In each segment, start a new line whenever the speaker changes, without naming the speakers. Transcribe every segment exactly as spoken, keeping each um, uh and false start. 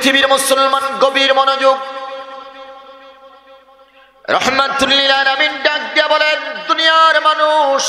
পৃথিবীর মুসলমান গভীর মনোযোগ। রহমাতুল লিল আলামিন ডাক দিয়া বলেন, দুনিয়ার মানুষ,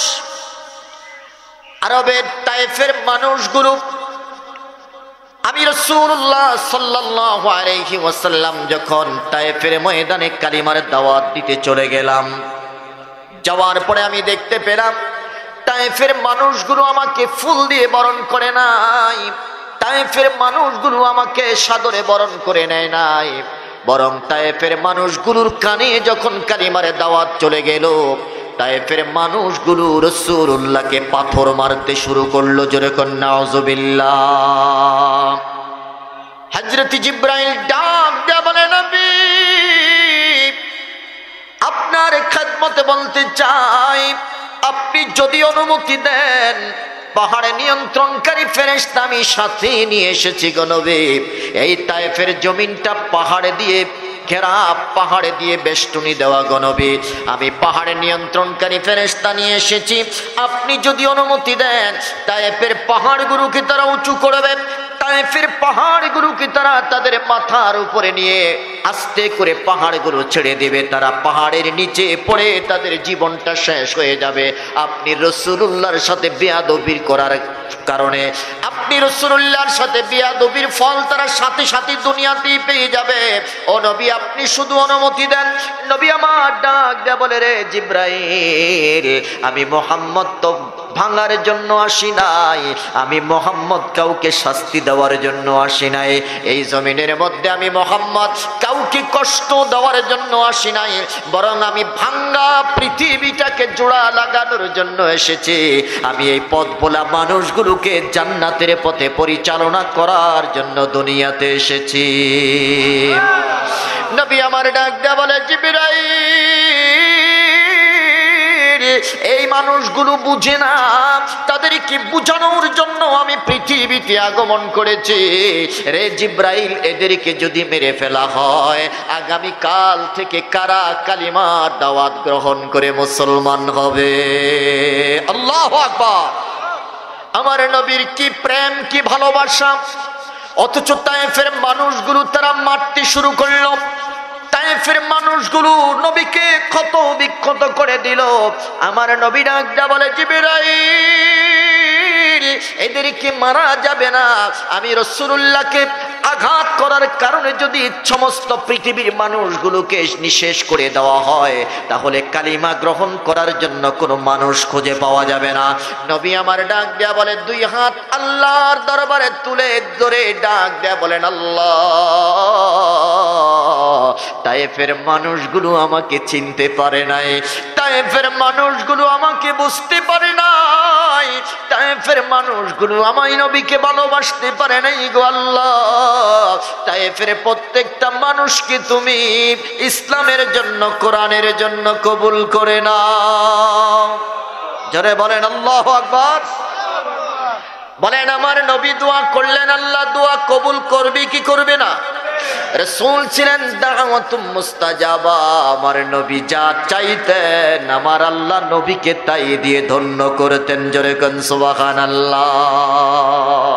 আরবের তায়েফের মানুষগুলো আমি রাসূলুল্লাহ সাল্লাল্লাহু আলাইহি ওয়াসাল্লাম যখন তায়েফের ময়দানে কালিমার দাওয়াত দিতে চলে গেলাম, যাওয়ার পরে আমি দেখতে পেলাম তায়েফের মানুষগুলো আমাকে ফুল দিয়ে বরণ করে নাই, তায়েফের মানুষগুলো আমাকে সাদরে বরণ করে নেয় নাই, বরং তায়েফের মানুষগুলোর কানে যখন কালিমার দাওয়াত চলে গেল, তায়েফের মানুষগুলো রাসূলুল্লাহকে পাথর মারতে শুরু করলো। জোরে কোন নাউযুবিল্লাহ। হযরত জিবরাইল ডাক দিয়ে বলে, নবী আপনার খেদমতে বলতে চাই, আপনি যদি অনুমতি দেন পাহাড়ে নিয়ন্ত্রণকারী ফেরেশতা আমি সাথে নিয়ে এসেছি গো নবী। এই তায়েফের জমিনটা পাহাড়ে দিয়ে ঘেরা, পাহাড়ে দিয়ে বেষ্টনী দেওয়া গো নবী। আমি পাহাড়ে নিয়ন্ত্রণকারী ফেরেশতা নিয়ে এসেছি, আপনি যদি অনুমতি দেন তায়েফের পাহাড়গুলোকে তারা উঁচু করবে, তায়েফের পাহাড়গুলোকে তারা তাদের মাথার উপরে নিয়ে আস্তে করে পাহাড়গুলো ছেড়ে দেবে, তারা পাহাড়ের নিচে পড়ে তাদের জীবনটা শেষ হয়ে যাবে। আপনি রাসূলুল্লাহর সাথে বেয়াদবি করার কারণে, আপনি রাসূলুল্লাহর সাথে বেয়াদবির ফল তারা সাথে সাথে দুনিয়াতেই পেয়ে যাবে। ও নবী আপনি শুধু অনুমতি দেন। নবী আমার ডাক দেয়া বলে, রে জিবরাইল, আমি মুহাম্মদ তো ভাঙার জন্য আসি নাই, আমি মুহাম্মদ কাউকে শাস্তি দেওয়ার জন্য আসি নাই, এই জমিনের মধ্যে আমি মুহাম্মদ কাউকে কষ্ট দেওয়ার জন্য আসি নাই, বরং আমি ভাঙ্গা পৃথিবীটাকে জোড়া লাগানোর জন্য এসেছি। আমি এই পথ ভোলা মানুষগুলোকে জান্নাতের পথে পরিচালনা করার জন্য দুনিয়াতে এসেছি। নবী আমার ডাক দেয়া বলে, জিবরাইল, এই মানুষগুলো বুঝে না, তাদেরকে বুঝানোর জন্য আমি পৃথিবীতে আগমন করেছি। রে জিবরাইল, এদেরকে যদি মেরে ফেলা হয়, আগামী কাল থেকে কারা কালিমার দাওয়াত গ্রহণ করে মুসলমান হবে? আল্লাহু আকবার। আমার নবীর কি প্রেম, কি ভালোবাসা! অথচ তায়েফের মানুষগুলো তারা মারতে শুরু করলো, তায়েফের মানুষগুলো নবীকে ক্ষত বিক্ষত করে দিল। আমার নবী ডাকটা বলে, জিবরাইল, এদেরকে মারা যাবে না। আমি রাসূলুল্লাহকে আঘাত করার কারণে যদি সমস্ত পৃথিবীর মানুষগুলোকে নিঃশেষ করে দেওয়া হয়, তাহলে কালিমা গ্রহণ করার জন্য কোনো মানুষ খুঁজে পাওয়া যাবে না। নবী আমার ডাক দেয়া বলে, দুই হাত আল্লাহর দরবারে তুলে ধরে ডাক দেয়া বলেন, আল্লাহ, তায়েফের মানুষগুলো আমাকে চিনতে পারে নাই, তায়েফের মানুষগুলো আমাকে বুঝতে পারে নাই, তায়েফের মানুষগুলো আমায় নবীকে ভালোবাসতে পারে নাই গো আল্লাহ। তায়েফের প্রত্যেকটা মানুষকে তুমি ইসলামের জন্য, কোরআনের জন্য কবুল করে নাও। জোরে বলেন আল্লাহু আকবার। বলেন, আমার নবী দোয়া করলেন, আল্লাহ দোয়া কবুল করবে কি করবে না? রাসূল ছিলেন দাওয়াতুম মুস্তাজাবা। আমার নবী যা চাইতেন আমার আল্লাহ নবীকে তাই দিয়ে ধন্য করতেন। জোরে কোন সুবহানাল্লাহ।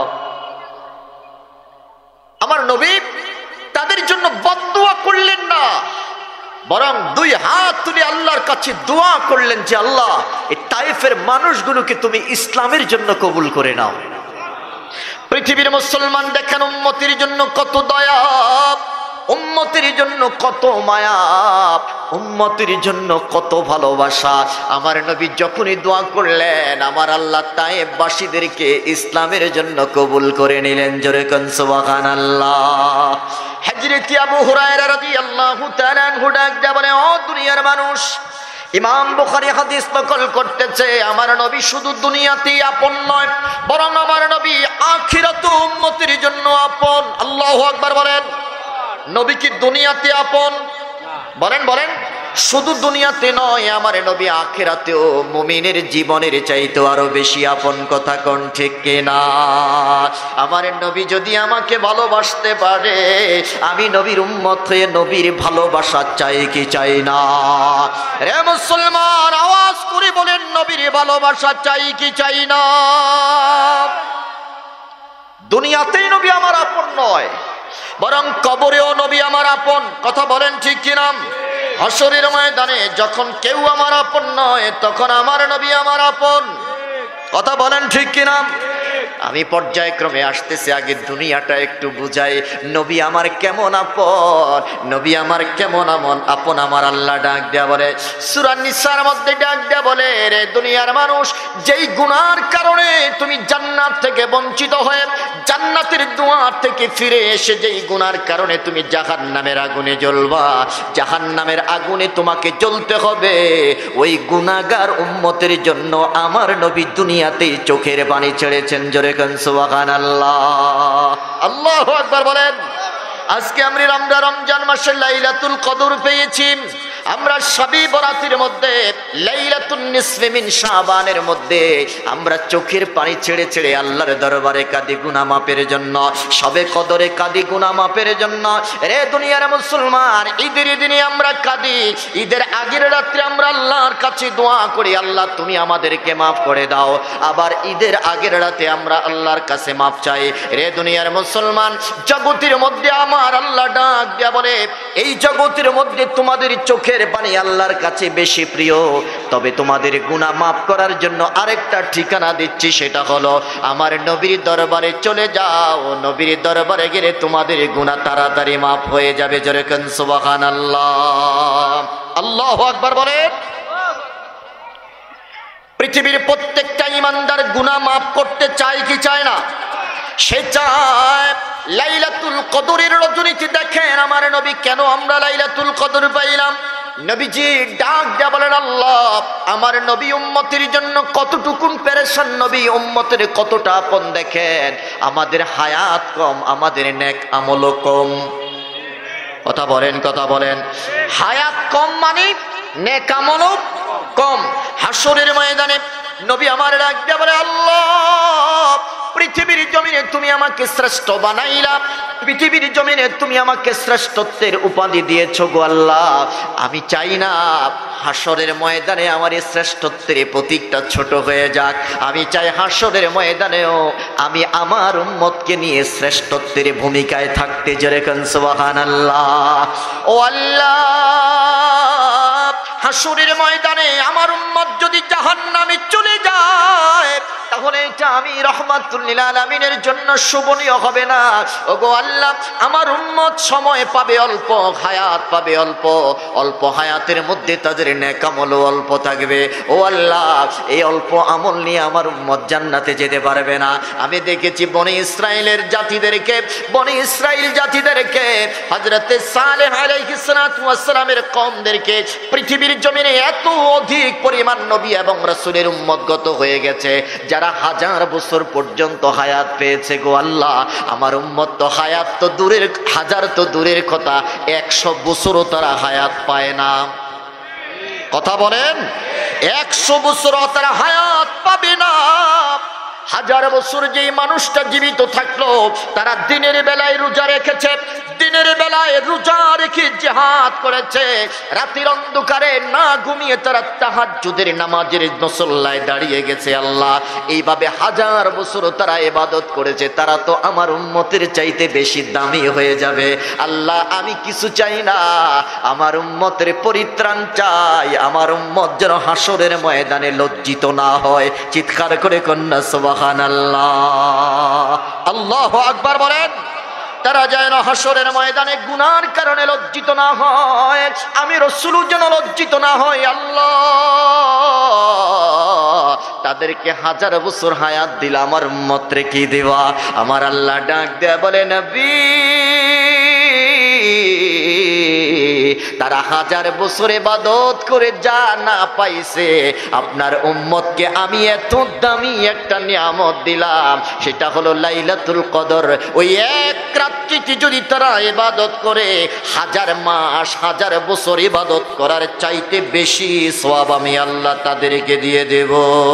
আমার নবী তাদের জন্য বদদুয়া করলেন না, বরং দুই হাত তুলে আল্লাহর কাছে দোয়া করলেন যে আল্লাহ, এই তায়েফের মানুষগুলোকে তুমি ইসলামের জন্য কবুল করে নাও। পৃথিবীর মুসলমান দেখেন উম্মতের জন্য কত দয়া, উম্মতের জন্য কত মায়া, উম্মতের জন্য কত ভালোবাসা। আমার নবী যখনই দোয়া করলেন, আমার আল্লাহ তায়েফবাসীদেরকে ইসলামের জন্য কবুল করে নিলেন। জোরে কোন সুবহানাল্লাহ। হযরত আবু হুরায়রা রাদিয়াল্লাহু তাআলা আনহু ডাক দেয়া বলে, ও দুনিয়ার মানুষ, ইমাম বুখারী হাদিস নকল করতেছে, আমার নবী শুধু দুনিয়াতেই আপন নয়, বরং আমার নবী আখিরাতে উম্মতের জন্য আপন। আল্লাহু আকবার বলেন। নবী কি দুনিয়াতে আপন? বলেন বলেন। শুধু দুনিয়াতে নয়, আমার নবী আখিরাতেও মুমিনের জীবনের চাইতে আরো বেশি আপন। কথা কোন ঠিক কিনা? আমার নবী যদি আমাকে ভালোবাসতে পারে, আমি নবীর উম্মত হয়ে নবীর ভালোবাসা চাই কি চাই না? রে মুসলমান, আওয়াজ করে বলেন, নবীর ভালোবাসা চাই কি চাই না? দুনিয়াতেই নবী আমার আপন নয়, বরং কবরেও নবী আমার আপন। কথা বলেন ঠিক কিনা? হাসরের ময়দানে যখন কেউ আমার আপন নয়, তখন আমার নবী আমার আপন। কথা বলেন ঠিক কিনা? আমি পর্যায়ক্রমে আসতেছি, আগে দুনিয়াটা একটু বুঝাই। নবী আমার কেমন আপন, নবী আমার কেমন আমন আপন আমার আল্লাহ ডাক দেয়া বলে সূরা নিসার মধ্যে, ডাক দেয়া বলে, রে দুনিয়ার মানুষ, যেই গুনার কারণে তুমি জান্নাত থেকে বঞ্চিত হয়ে জান্নাতের দুয়ার থেকে ফিরে এসে যেই গুনার কারণে তুমি জাহান্নামের আগুনে জ্বলবা, জাহান্নামের আগুনে তোমাকে জ্বলতে হবে, ওই গুনাহগার উম্মতের জন্য আমার নবী দুনিয়াতেই চোখের পানি ছেড়েছেন। জোরে কোন সুবহানাল্লাহ, আল্লাহু আকবার বলেন। আজকে আমরা আমরা রমজান মাসে লাইলাতুল কদর পেয়েছি, আমরা শবে বরাতের মধ্যে লাইলাতুন নিসফে মিন শাবানের মধ্যে আমরা চোখের পানি ছেড়ে ছেড়ে আল্লাহর দরবারে কাঁদি গুনাহ মাপের জন্য, শবে কদরে কাঁদি গুনাহ মাপের জন্য। রে দুনিয়ার মুসলমান, ঈদের দিনে আমরা কাঁদি, ঈদের আগের রাত্রে আমরা আল্লাহর কাছে দোয়া করি, আল্লাহ তুমি আমাদেরকে মাফ করে দাও। আবার ঈদের আগের রাতে আমরা আল্লাহর কাছে মাফ চাই। রে দুনিয়ার মুসলমান, জগতের মধ্যে আমার আল্লাহ ডাক দিয়া বলে, এই জগতের মধ্যে তোমাদের চোখের পানি আল্লাহর কাছে বেশি প্রিয়, তবে তোমাদের গুনাহ মাফ করার জন্য আরেকটা ঠিকানা দিচ্ছি, সেটা হলো আমার নবীর দরবারে চলে যাও। নবীর দরবারে গেলে তোমাদের গুনাহ তাড়াতাড়ি মাফ হয়ে যাবে। জোরে কোন সুবহানাল্লাহ, আল্লাহু আকবার বলেন। পৃথিবীর প্রত্যেকটা ঈমানদার গুনাহ মাফ করতে চায় কি চায় না? সে চায়। লাইলাতুল কদরের রজনীতে দেখেন আমার নবী কেন আমরা লাইলাতুল কদর পাইলাম। নবীজি ডাক দিয়া বলেন, আল্লাহ আমার নবী উম্মতের জন্য কতটুকুন পেরেশান, নবী উম্মতের কতটা আপন দেখেন। আমাদের হায়াত কম, আমাদের নেক আমল কম। কথা বলেন, কথা বলেন। হায়াত কম মানে নেক আমল কম। হাসরের ময়দানে নবী আমার ডাক দিয়া বলে, আল্লাহ পৃথিবীর জমিনে তুমি আমাকে শ্রেষ্ঠ বানাইলা, পৃথিবীর জমিনে তুমি আমাকে শ্রেষ্ঠত্বের উপাধি দিয়েছো গো আল্লাহ। আমি চাই না হাসরের ময়দানে আমার এই শ্রেষ্ঠত্বের প্রতীকটা ছোট হয়ে যাক। আমি চাই হাসরের ময়দানেও আমি আমার উম্মতকে নিয়ে শ্রেষ্ঠত্বের ভূমিকায় থাকতে। জোরে কোন সুবহানাল্লাহ। ও আল্লাহ, হাসরের ময়দানে আমার উম্মত যদি জাহান্নামে চলে যায়, তাহলে এটা আমি রহমাতুল লিল আলামিনের জন্য শোভনীয় হবে না। ওগো আল্লাহ, আমার উম্মত সময় পাবে অল্প, হায়াত পাবে অল্প, অল্প হায়াতের মধ্যে তাদের নেক আমল অল্প থাকবে। ও আল্লাহ, এই অল্প আমল নিয়ে আমার উম্মত জান্নাতে যেতে পারবে না। আমি দেখেছি বনি ইসরাইলের জাতিদেরকে, বনি ইসরাইল জাতিদেরকে, হযরতে সালেহ আলাইহিস সালাতু ওয়াস সালামের কওমদেরকে পৃথিবীর জমিনে এত অধিক পরিমাণ নবী এবং রাসূলের উম্মতগত হয়ে গেছে, যারা হাজার বছর পর্যন্ত হায়াত পেয়েছে গো আল্লাহ। আমার উম্মত তো হায়াত তো দূরের, হাজার তো দূরের কথা, একশো বছরও তারা হায়াত পায় না। কথা বলেন, একশো বছরও তারা হায়াত পাবে না। হাজার বছর যেই মানুষটা জীবিত থাকলো, তারা দিনের বেলায় রোজা রেখেছে, দিনের বেলায় রোজা রেখে জিহাদ করেছে, রাতের অন্ধকারে না ঘুমিয়ে তারা তাহাজ্জুদের নামাজের মুসল্লায় দাঁড়িয়ে গেছে। আল্লাহ, এইভাবে হাজার বছর তারা ইবাদত করেছে, তারা তো আমার উম্মতের চাইতে বেশি দামি হয়ে যাবে। আল্লাহ, আমি কিছু চাই না, আমার উম্মতের পরিত্রাণ চাই। আমার উম্মত যেন হাসরের ময়দানে লজ্জিত না হয়। চিৎকার করে কন্যা সুবহানাল্লাহ, আল্লাহু আকবার বলেন। তারা যেন হাসরের ময়দানে গুনার কারণে লজ্জিত না হয়, আমি রাসূল যেন লজ্জিত না হয়। আল্লাহ, তাদেরকে হাজার বছর হায়াত দিলা, আমার উম্মতরে কি দিবা? আমার আল্লাহ ডাক দেয়া বলে, নবী তারা হাজার বছর ইবাদত করে যা না পাইছে, আপনার উম্মতকে আমি এত দামি একটা নিয়ামত দিলাম, সেটা হলো লাইলাতুল কদর। ওই এক রাত্রিতে যদি তারা ইবাদত করে, হাজার মাস হাজার বছর ইবাদত করার চাইতে বেশি সওয়াব আমি আল্লাহ তাদেরকে দিয়ে দেব।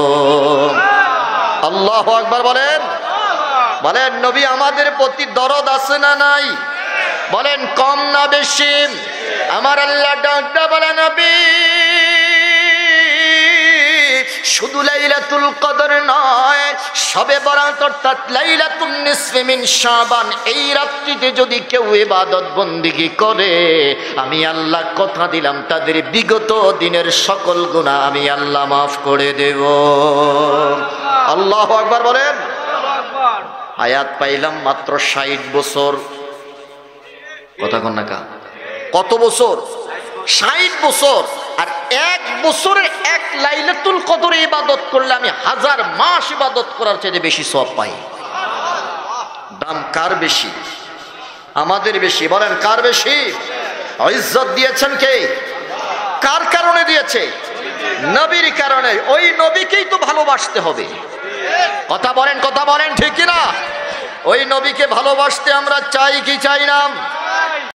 আল্লাহু আকবার বলেন। বলেন, নবী আমাদের প্রতি দরদ আছে না নাই? বলেন, কম না বেশি? আমার আল্লাহ ডাকটা বলে, নবী শুধু লাইলাতুল কদর নয়, শবে বরাত অর্থাৎ লাইলাতুন নিসফি মিন শাবান, এই রাত্রিতে যদি কেউ ইবাদত বন্দেগী করে, আমি আল্লাহ কথা দিলাম তাদের বিগত দিনের সকল গুনাহ আমি আল্লাহ মাফ করে দেব। আল্লাহু আকবার বলেন। আয়াত পাইলাম মাত্র ষাট বছর। কথা কন না কা? কত বছর? ষাট বছর। আর এক বছরের এক লাইলাতুল কদরে ইবাদত করলে আমি হাজার মাস ইবাদত করার চেয়ে বেশি সওয়াব পাই। দাম কার বেশি? আমাদের বেশি। বলেন কার বেশি? ইজ্জত দিয়েছেন কে? কার কারণে দিয়েছে? নবীর কারণে। ওই নবীকেই তো ভালোবাসতে হবে। কথা বলেন, কথা বলেন ঠিক কিনা? ওই নবীকে ভালোবাসতে আমরা চাই কি চাই না?